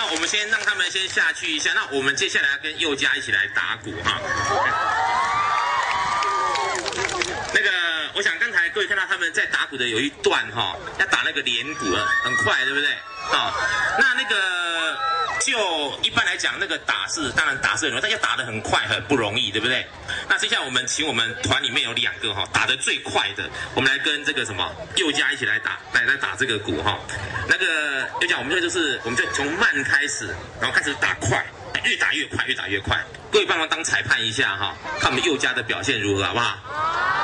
那我们先让他们先下去一下。那我们接下来要跟佑嘉一起来打鼓哈。那个，我想刚才各位看到他们在打鼓的有一段哈，要打那个连鼓了，很快，对不对？好，那个就一般来讲，那个当然打是很容易，但要打得很快很不容易，对不对？那接下来我们请我们团里面有2个哈，打得最快的，我们来跟这个什么佑嘉一起来打这个鼓哈。那个佑嘉，我们就从慢开始，然后开始打快。越打越快，越打越快。各位帮忙当裁判一下哈，看我们佑嘉的表现如何，好不好？